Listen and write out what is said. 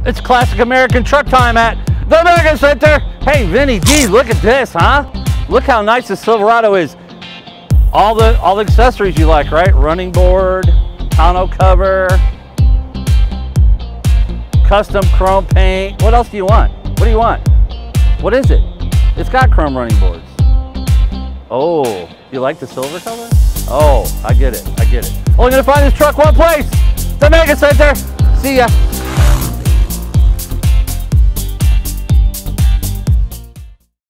It's classic American truck time at the Mega Center. Hey, Vinny D, look at this, huh? Look how nice the Silverado is. All the accessories you like, right? Running board, tonneau cover, custom chrome paint. What else do you want? What do you want? What is it? It's got chrome running boards. Oh, you like the silver color? Oh, I get it, I get it. Only gonna find this truck one place, the Mega Center. See ya.